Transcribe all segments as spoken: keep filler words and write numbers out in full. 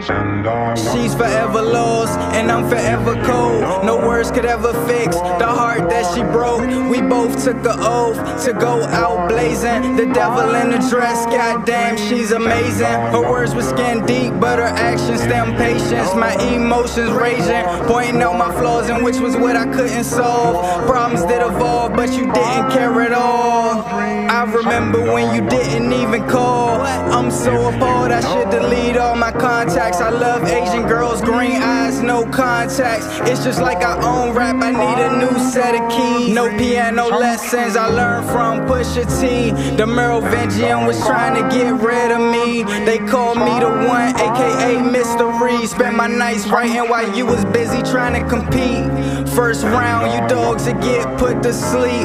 She's forever lost, and I'm forever cold. No words could ever fix the heart that she broke. We both took an oath to go out blazing. The devil in the dress, goddamn, she's amazing. Her words were skin deep, but her actions stem patience. My emotions raging, pointing out my flaws, and which was what I couldn't solve. Problems did evolve, but you didn't care at all. I remember when you didn't even call. I'm so appalled, I should delete all my contacts. I love Asian girls, green eyes, no contacts. It's just like I own rap, I need a new set of keys. No piano lessons, I learned from Pusha T. The Merovingian was trying to get rid of me. They called me the one, aka Mystery. Spent my nights writing while you was busy trying to compete. First round, you dogs would get put to sleep.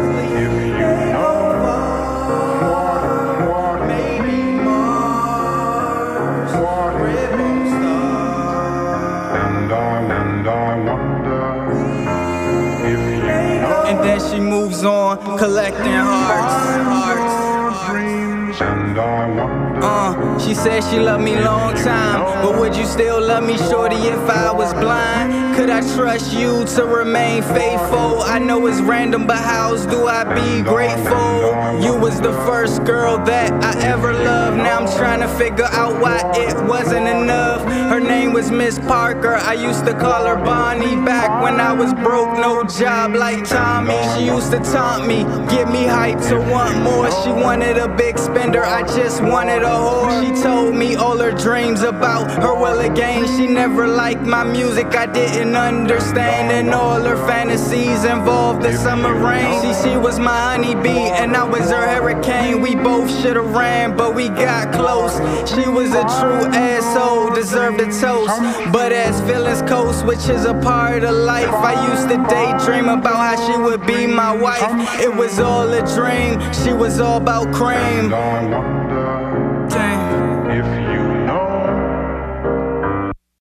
And then she moves on, collecting hearts, hearts, hearts. Uh, she said she loved me long time, but would you still love me, shorty, if I was blind? Could I trust you to remain faithful? I know it's random, but how do I be grateful? You was the first girl that I ever loved. Now I'm trying to figure out why it wasn't enough. Her name was Miss Parker, I used to call her Bonnie. Back when I was broke, no job like Tommy. She used to taunt me, get me hyped to want more. She wanted a big spender, I just wanted a whore. She told me all her dreams about her will again. She never liked my music, I didn't understand. And all her fantasies involved the summer rain. See, she was my honeybee and I was her hurricane. We both should've ran, but we got close. She was a true asshole, deserved a toast. But as feelings coast, which is a part of life, I used to daydream about how she would be my wife. It was all a dream, she was all about cream.